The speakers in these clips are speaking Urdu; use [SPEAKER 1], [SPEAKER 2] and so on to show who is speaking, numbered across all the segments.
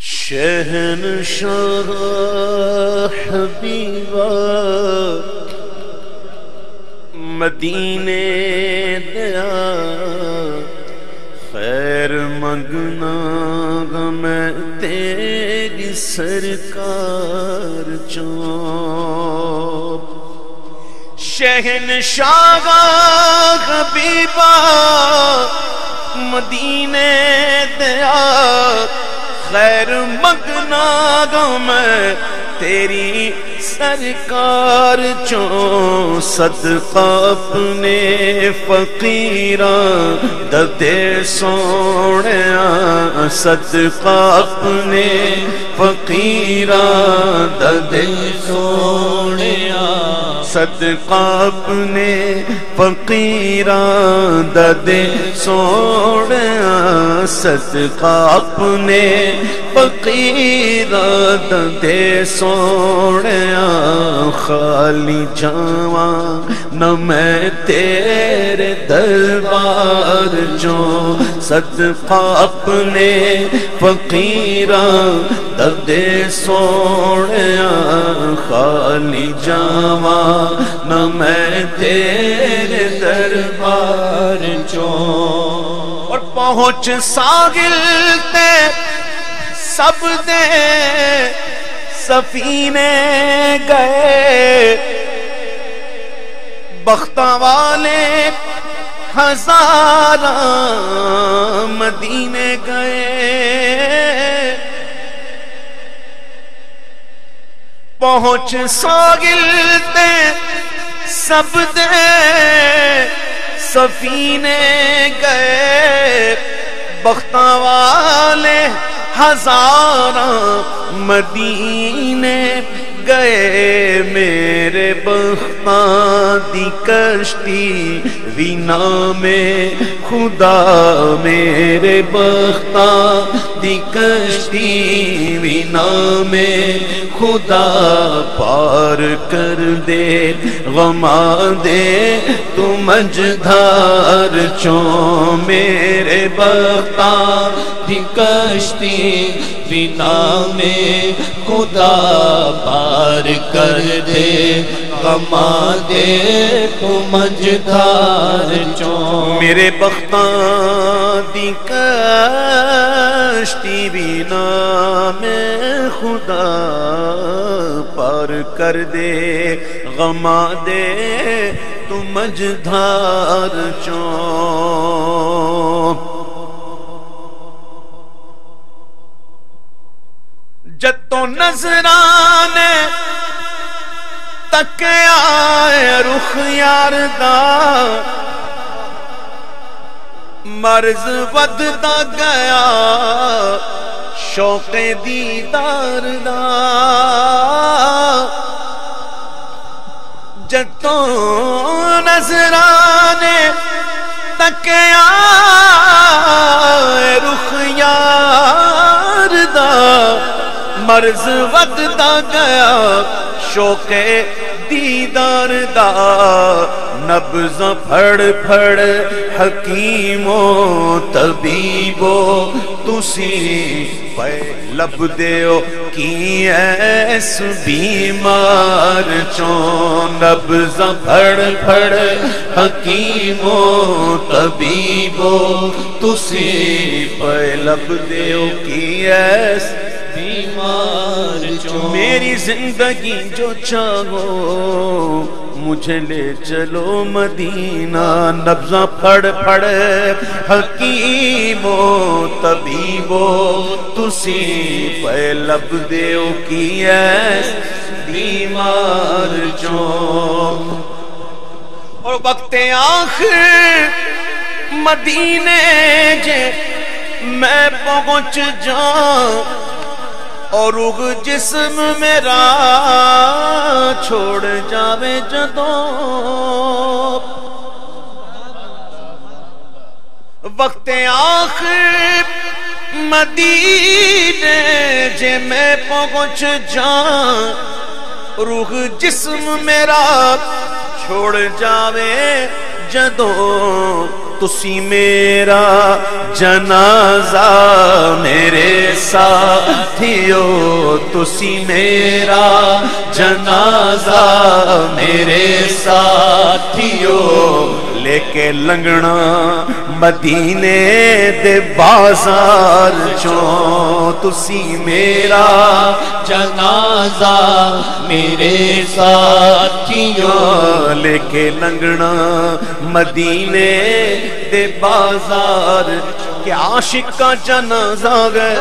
[SPEAKER 1] شہنشاہ حبیبا مدینے دیا خیر منگنا گا میں تیری سرکار چوں شہنشاہ حبیبا مدینے دیا خیر منگنا گا میں تیری سرکار چوں صدقہ اپنے فقیراں دے سونیاں صدقہ اپنے فقیراں دے سونیاں صدقہ اپنے فقیراں دے سونیاں صدقہ اپنے فقیراں دے سونیاں خالی جاواں نہ میں تیرے دربار چوں صدقہ اپنے فقیراں دے سونیاں خالی جاواں نہ میں تیرے دربار چوں اور پہنچ ساحل تے سب دے سفینے گئے بختاں والے ہزاراں مدینے گئے پہنچ ساحل تے سب دے سفینے گئے بختاں والے ہزاراں مدینے گئے میرے بختاں دی کشتی وی نام خدا میرے بختاں دی کشتی وی نام خدا پار کر دے غما دے تو مجدھار چوں میرے بختاں دی کشتی وی نام خدا پار کر دے غما دے تو مجدھار چوں میرے بختاں دی کشتی بھی نام خدا پار کر دے غما دے تو مجدھار چوں جتوں نظرانے تکیا رخ یار دا مرض ودتا گیا شوق دیدار دا جتوں نظرانے تکیا رخ یار دا مرض ودتا گیا شوق دیدار دا نبضاں پھڑ پھڑ حکیمو طبیبو تسی پہ لب دیو کی ایس بیمار چوں نبضاں پھڑ پھڑ حکیمو طبیبو تسی پہ لب دیو کی ایس بیمار چوں میری زندگی جو چاہو مجھے لے چلو مدینہ نبضاں پھڑ پھڑ حکیمو طبیبو تسی پہ لب دیو کی ایس بیمار چوں اور وقت آخر مدینے جے میں پہنچ جاؤں اور روح جسم میرا چھوڑ جاوے جدوں وقت آخر مدینے جے میں پہنچ جاؤں روح جسم میرا چھوڑ جاوے جدوں تسی میرا جنازہ میرے ساتھیو تسی میرا جنازہ میرے ساتھیو لے کے لنگنا مدینے دے بازار چوں تسی میرا
[SPEAKER 2] جنازہ میرے ساتھیوں
[SPEAKER 1] لے کے لنگنا مدینے دے بازار کہ عاشق کا جنازہ گئے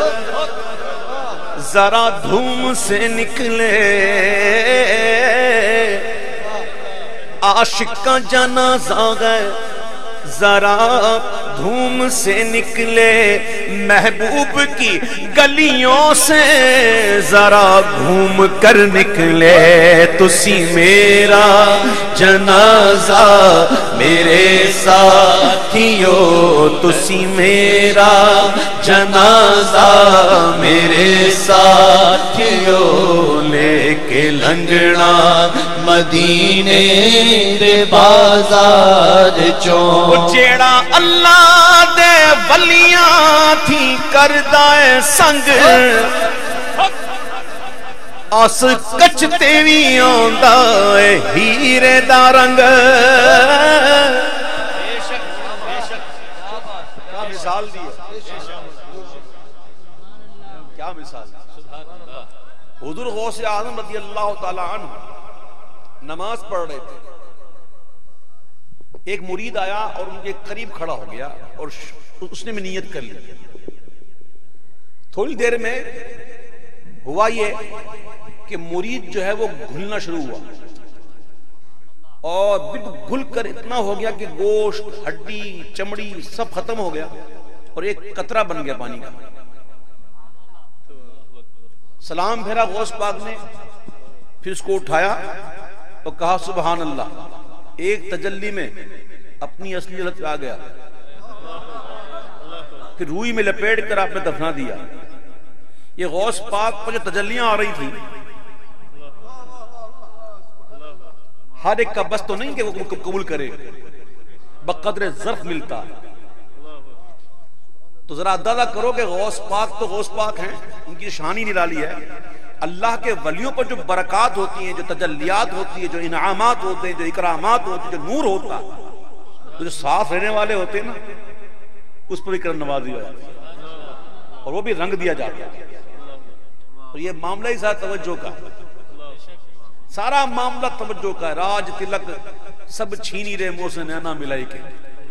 [SPEAKER 1] ذرا دھوم سے نکلے عاشق کا جنازہ گئے ذرا دھوم سے نکلے محبوب کی گلیوں سے ذرا گھوم کر نکلے تسی میرا جنازہ میرے ساتھیو تسی میرا جنازہ میرے ساتھیو لے کے لنگنا
[SPEAKER 2] مدینے دے بازار چوں
[SPEAKER 1] جیڑا اللہ دے ولیاں تھی کردہ سنگ اس کچتے بھی آندہ ہیرے دا رنگ کیا مثال دی ہے کیا مثال حضور غوث اعظم رضی اللہ تعالی عنہ نماز پڑھ رہے تھے ایک مرید آیا اور ان کے قریب کھڑا ہو گیا اور اس نے نیت کر لی تھوڑی دیر میں ہوا یہ کہ مرید جو ہے وہ گھلنا شروع ہوا اور بالکل گھل کر اتنا ہو گیا کہ گوشت ہڈی چمڑی سب ختم ہو گیا اور ایک قطرہ بن گیا پانی کا سلام پھیرا غوث پاک نے پھر اس کو اٹھایا اور کہا سبحان اللہ ایک تجلی میں اپنی اصلی حالت پہ آ گیا پھر روئی میں لپیٹ کر آپ نے دفنا دیا یہ غوث پاک پر جو تجلیاں آ رہی تھی ہر ایک کا بس تو نہیں کہ وہ قبول کرے بقدر ظرف ملتا تو ذرا اندازہ کرو کہ غوث پاک تو غوث پاک ہیں ان کی شان ہی نرالی ہے اللہ کے ولیوں پر جو برکات ہوتی ہیں جو تجلیات ہوتی ہیں جو انعامات ہوتے ہیں جو اکرامات ہوتے ہیں جو نور ہوتا ہے تو جو ساتھ رہنے والے ہوتے ہیں نا اس پر بھی کرم نوازی ہو جاتی ہے اور وہ بھی رنگ دیا جاتا ہے اور یہ معاملہ ہی ساتھ توجہ کا سارا معاملہ توجہ کا ہے راج تلک سب چھینی رہے منہ سے نینا ملائی کے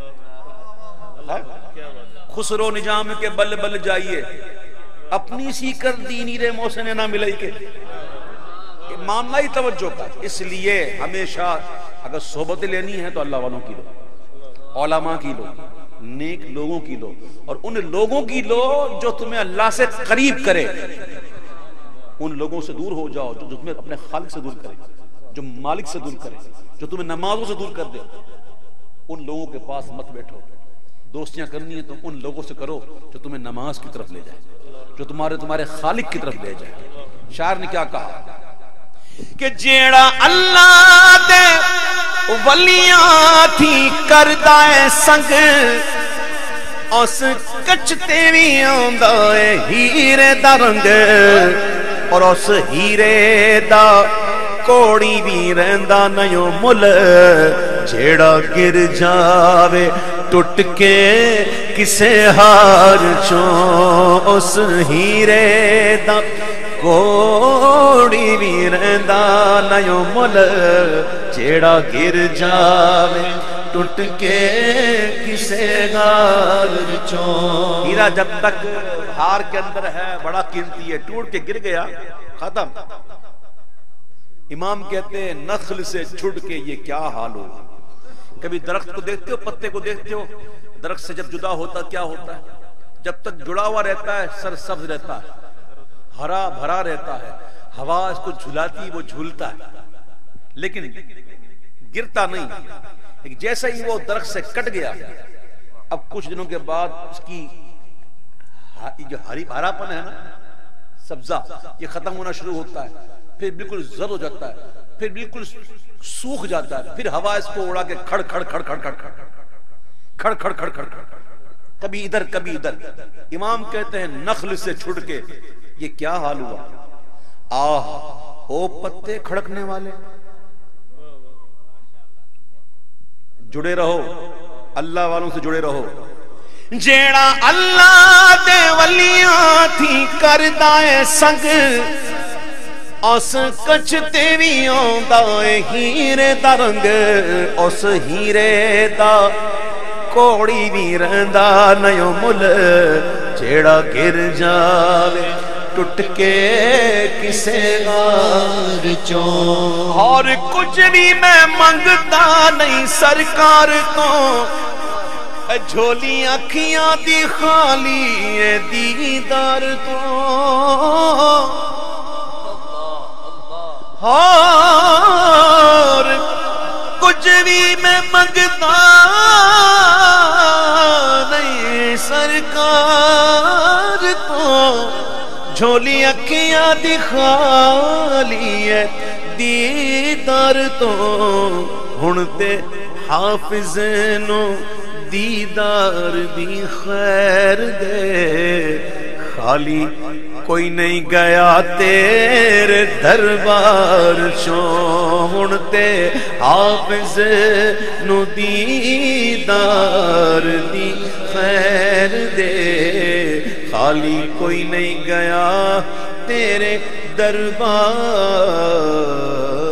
[SPEAKER 1] خسرو نجام کے بل بل جائیے اپنی سی کر دینی رے موسن نہ ملائی کے معاملہ ہی توجہ کا اس لیے ہمیشہ اگر صحبت لینی ہے تو اللہ والوں کی لو علماء کی لو نیک لوگوں کی لو اور ان لوگوں کی لو جو تمہیں اللہ سے قریب کرے ان لوگوں سے دور ہو جاؤ جو تمہیں اپنے خالق سے دور کرے جو مالک سے دور کرے جو تمہیں نمازوں سے دور کر دے ان لوگوں کے پاس مت بیٹھو دوستیاں کرنی ہے تو ان لوگوں سے کرو جو تمہیں نماز کی طرف لے جائے جو تمہارے خالق کی طرف لے جائے شاعر نے کیا کہا کہ جیڑا اللہ دے ولیاں تھی کردہ سنگ اس کچتے بھی آندہ ہیرے دا رنگ اور اس ہیرے دا کوڑی بھی رہندا نیو مل جیڑا گر جاوے ٹوٹ کے کسے ہار چوں اس ہیرے دا کوڑی بھی رہندا نیو مل جیڑا گر جاوے ٹوٹ کے کسے ہار چوں ہیرا جب تک ہار کے اندر ہے بڑا قیمتی ہے ٹوٹ کے گر گیا ختم امام کہتے ہیں نخل سے چھڑ کے یہ کیا حال ہو کبھی درخت کو دیکھتے ہو پتے کو دیکھتے ہو درخت سے جب جدا ہوتا کیا ہوتا ہے جب تک جڑا ہوا رہتا ہے سر سبز رہتا ہے ہرا بھرا رہتا ہے ہوا اس کو جھلاتی وہ جھولتا ہے لیکن گرتا نہیں جیسا ہی وہ درخت سے کٹ گیا اب کچھ دنوں کے بعد اس کی جو ہرا پن ہے نا سبزہ یہ ختم ہونا شروع ہوتا ہے پھر بالکل زرد ہو جاتا ہے پھر بالکل سوکھ جاتا ہے پھر ہوا اس کو اڑا کے کھڑ کھڑ کھڑ کھڑ کھڑ کھڑ کھڑ کھڑ کھڑ کھڑ کھڑ، کبھی ادھر کبھی ادھر. امام کہتے ہیں نخل سے چھڑ کے یہ کیا حال ہوا؟ آہ او پتے کھڑکنے والے. جڑے رہو، اللہ والوں سے جڑے رہو. جیڑا اللہ دے ولیاں تھی کردا اے سنگ، اس کچھ تے وی آندا اے ہیرے دا رنگ. اس ہیرے دا کوڑی وی رہندا نیو مل، جیڑا گر جاوے ٹٹ کے کسے غار چوں. اور کچھ بھی میں منگتا نہیں سرکار تو، جھولی اکھیاں دی خالی ہے دیدار تو. اور کچھ بھی میں منگتا نہیں سرکار تو، جھولی اکھیاں دی خالی ہے دیدار تو. ہن تے حافظ نو دیدار دی خیر دے، خالی کوئی نہیں گیا تیرے دربار چوں. ہن تے حافظ نو دیدار دی خیر دے، خالی کوئی نہیں گیا تیرے دربار